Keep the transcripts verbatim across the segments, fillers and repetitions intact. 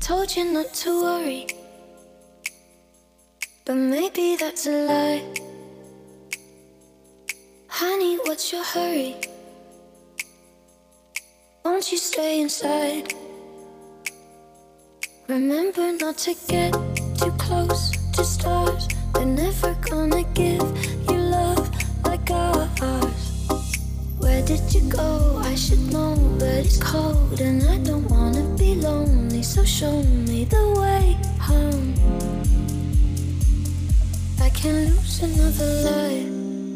told you not to worry, but maybe that's a lie. Honey, what's your hurry? Won't you stay inside? Remember not to get too close to stars. They're never gonna give you love like ours. Where did you go? I should know, but it's cold and I don't wanna be lonely. So show me the way home. I can't lose another life.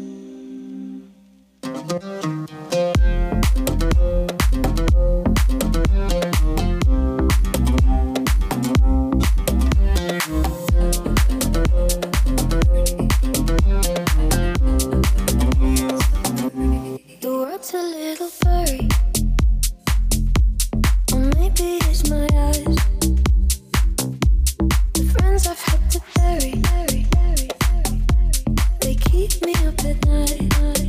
The world's a little blurry, or maybe it's my eyes. The friends I've had to bury, they keep me up at night.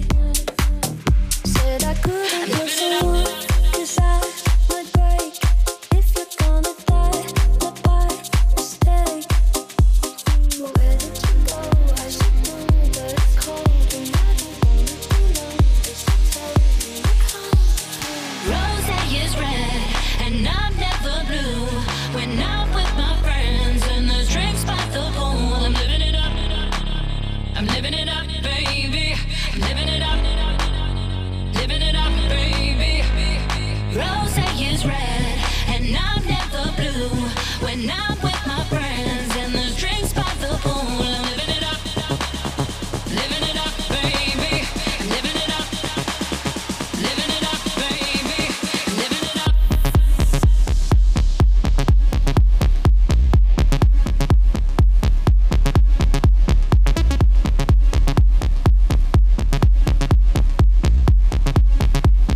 Said I couldn't love someone, 'cause I might break. If you're gonna die, not by mistake. Where did you go? I should know, but it's cold and I don't wanna be lonely. So tell me to come home. Rose is red and I'm never blue. When I'm with my friends and there's drinks by the pool, I'm living it up. I'm living it up, baby. I'm living it up. Living it up, baby. Rose is red and I'm never blue. When I'm with my friends and there's drinks by the pool, I'm living it up. Living it up, baby. Living it up. Living it up, baby. Living it up.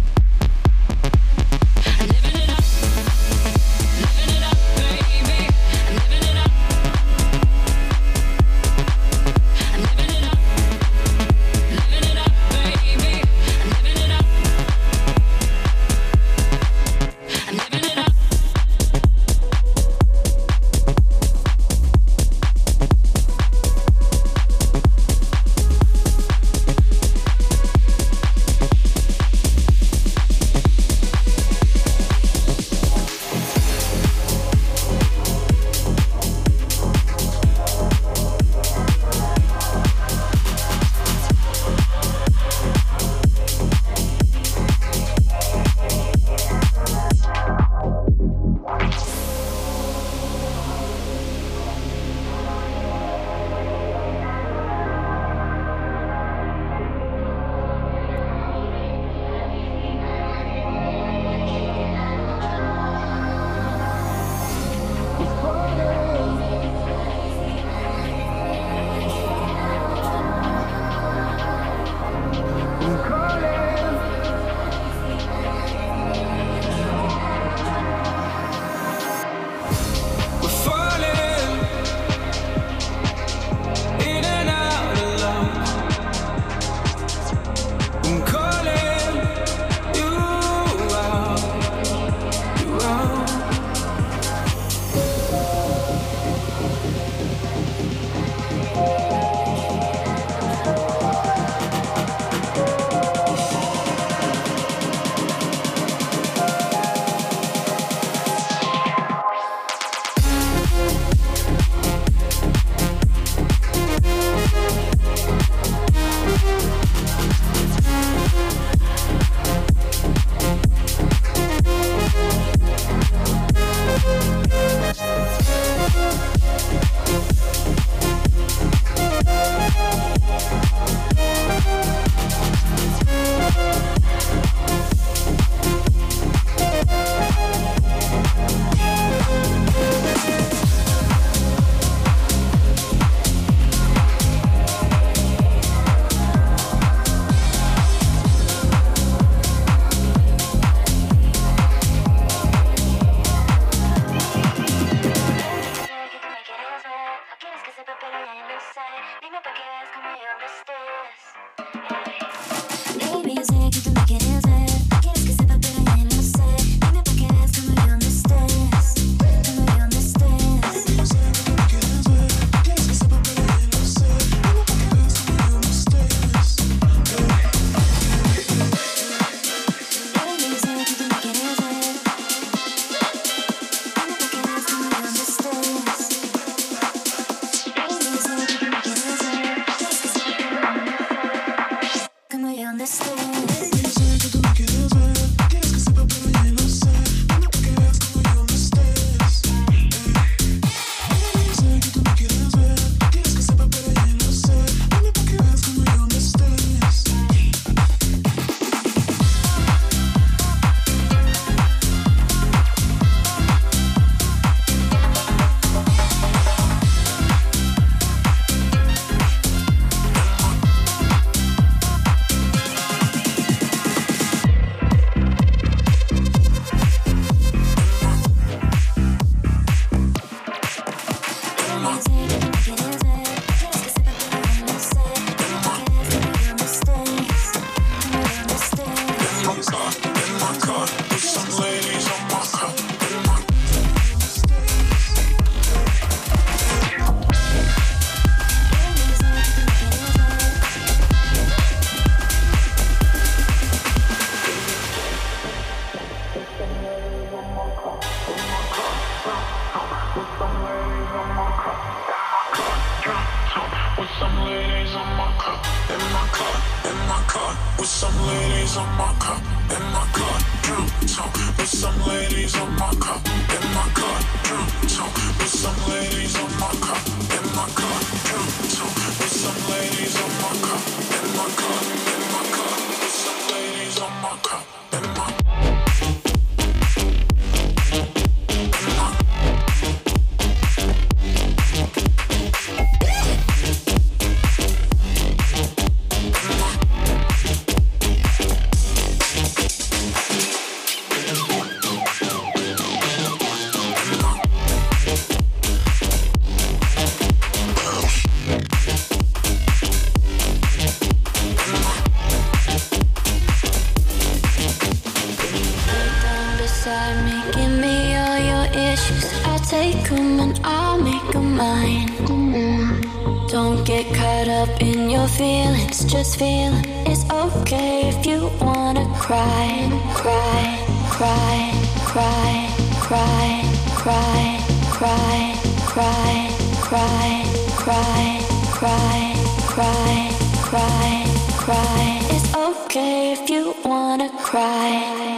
Living it up. Living it up, baby. with some ladies on my cup, in my car, drunk talk. With some ladies on my cup, in my car, drunk talk. With some ladies on my cup, in my car, drunk talk. With some ladies on my cup, in my car, in my car. With some ladies on my cup, in my take 'em and I'll make 'em mine. Don't get caught up in your feelings, just feel it. It's okay if you wanna cry, cry, cry, cry, cry, cry, cry, cry, cry, cry, cry, cry, cry, cry. It's okay if you wanna cry.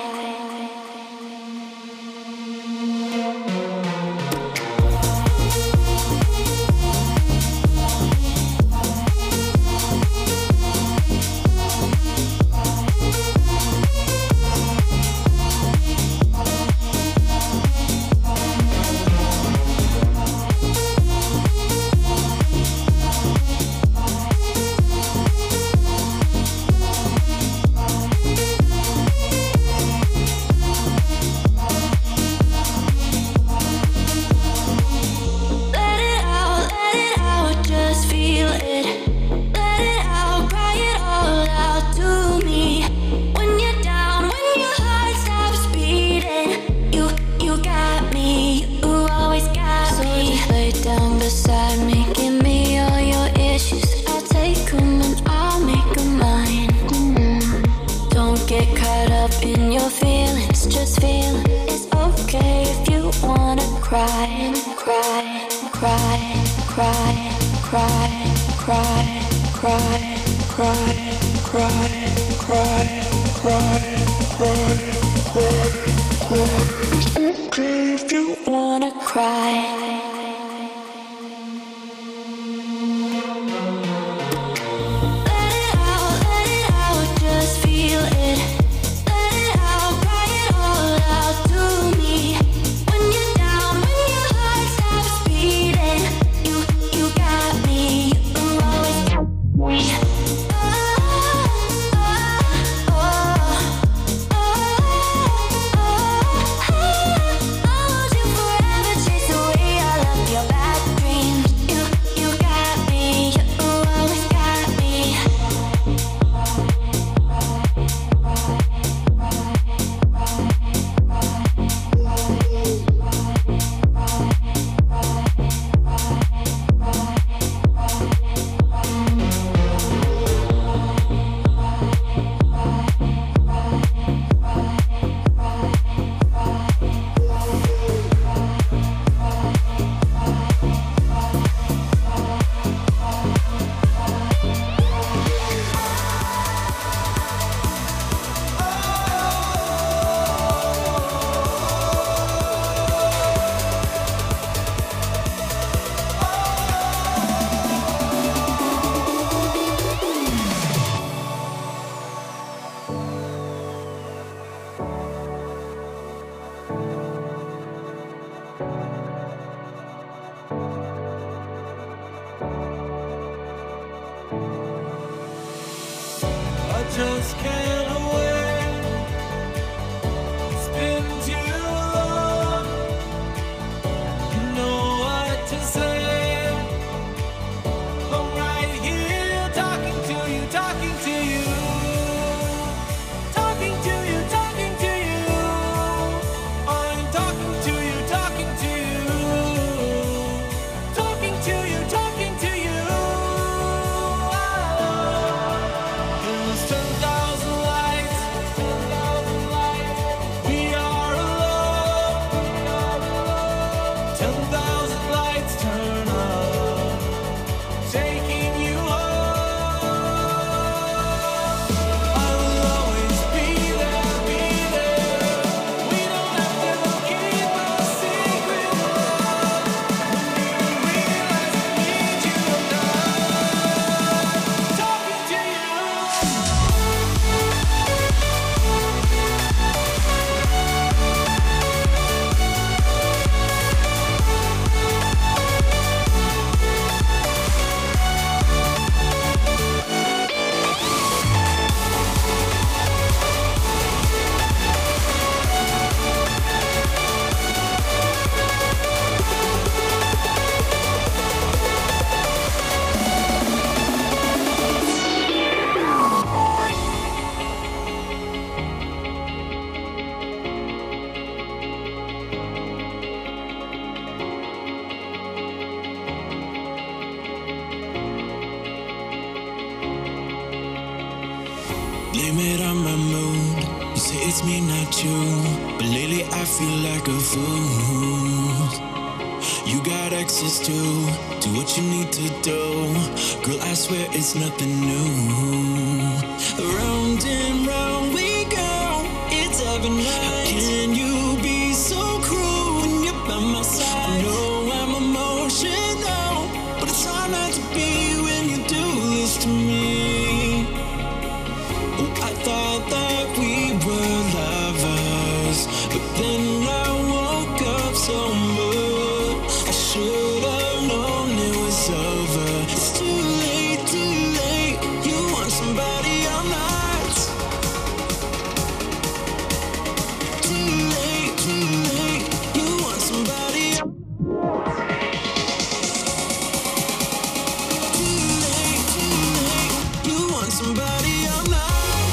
just can't wait. It's been too long. You know what to say. I'm right here talking to you, talking to you. Talking to you, talking to you. I'm talking to you, talking to you. Talking to you, talking to you. There's ten thousand it's me, not you. But lately I feel like a fool. You got access to do what you need to do. Girl, I swear it's nothing new. Round and round we go. It's every night. How can you be so cruel when you're by my side? I know I'm emotional, but it's hard not to be when you do this to me. Oh, I thought that we were lovers, but then I woke up sober. I should have known it was over. It's too late, too late. You want somebody all night. Too late, too late. You want somebody all night. Too late, too late. You want somebody all night.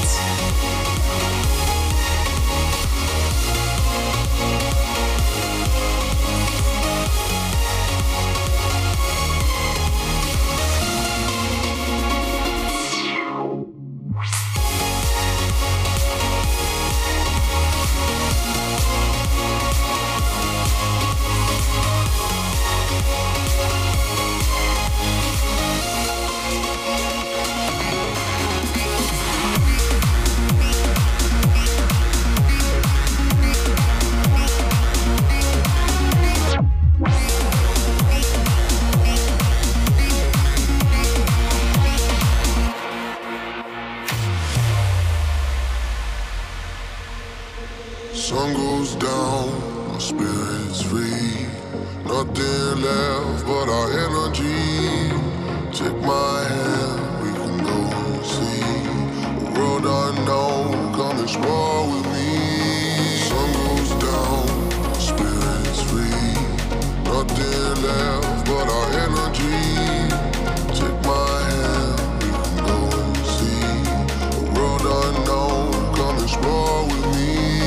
Sun goes down, my spirit's free. Nothing left but our energy. Take my hand, we can go see a world unknown. Come explore with me. Sun goes down, my spirit's free. Nothing left but our energy. Take my hand, we can go see a world unknown. Come explore with me.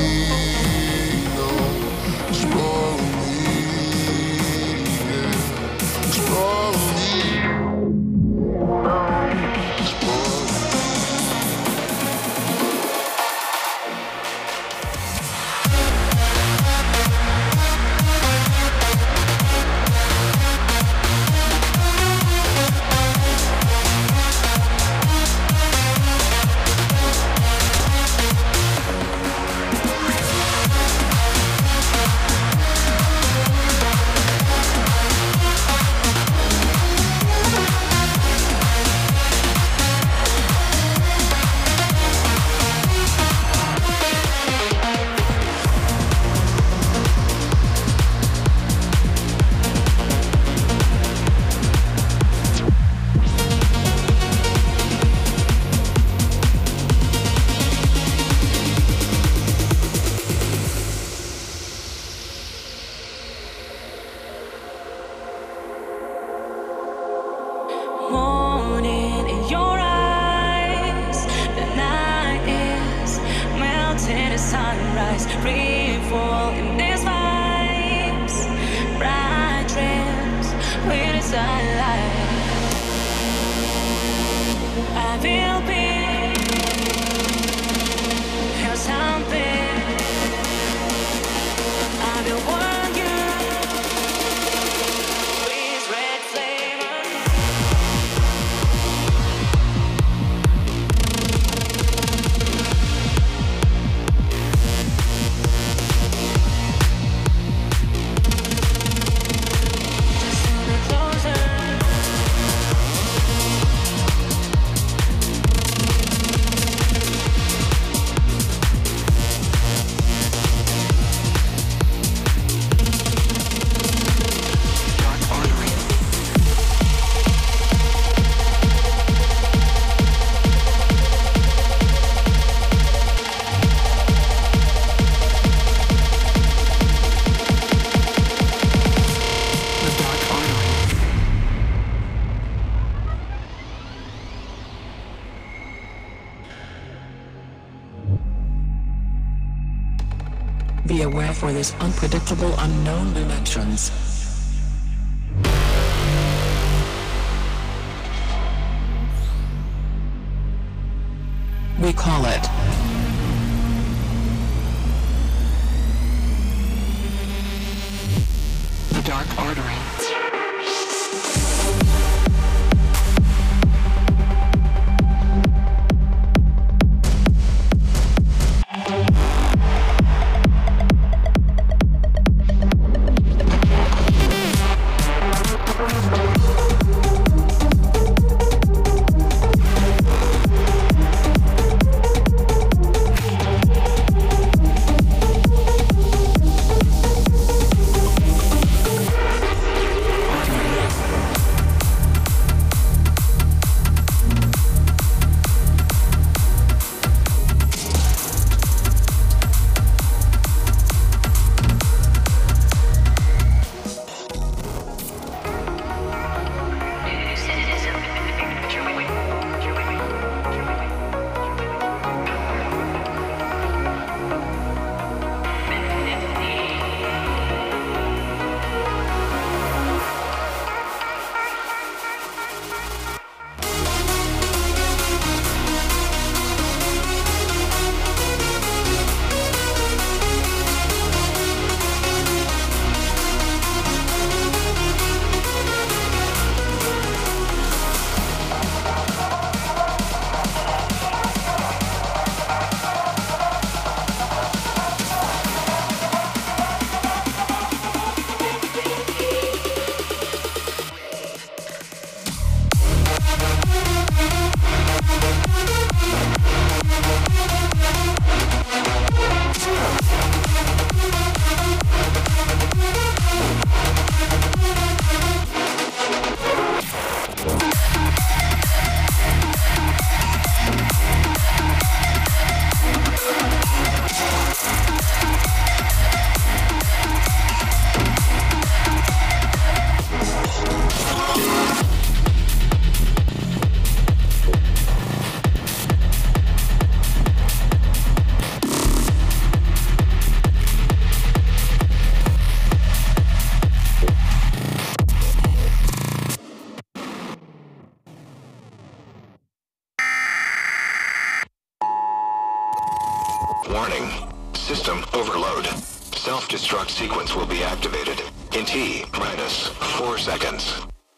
Explore me, yeah. Explore me. Explore me. Morning in your eyes, the night is melting as sunrise. Free fall in these vibes, bright dreams with a sunlight. I feel peace, feel something. I will want you. Please, red flavor. Be aware for this unpredictable unknown dimensions. We call it dark artery. Warning. System overload. Self-destruct sequence will be activated in T minus four seconds.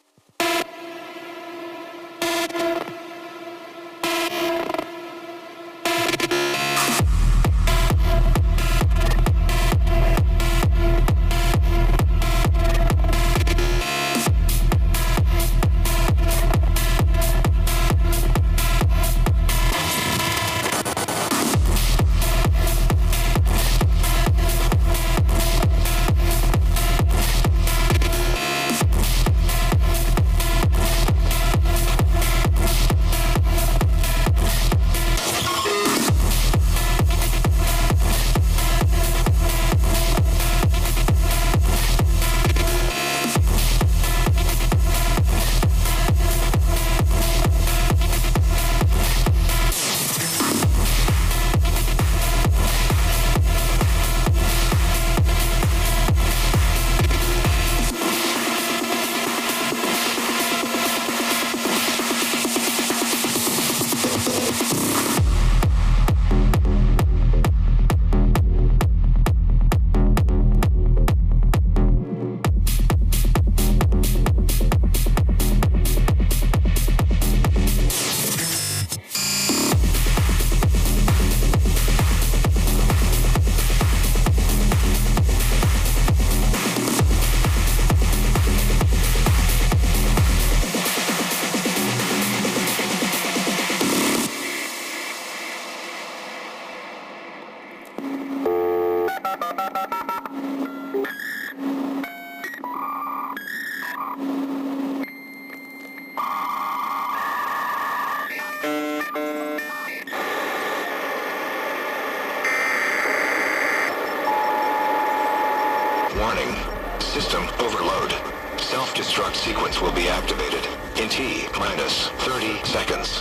Warning. System overload. Self-destruct sequence will be activated in T minus thirty seconds.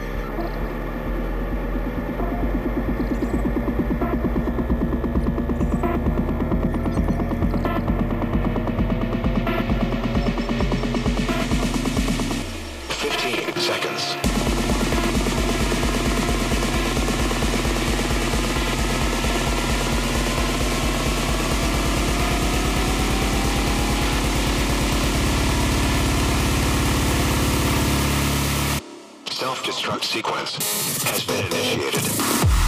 fifteen seconds. self-destruct sequence has been initiated.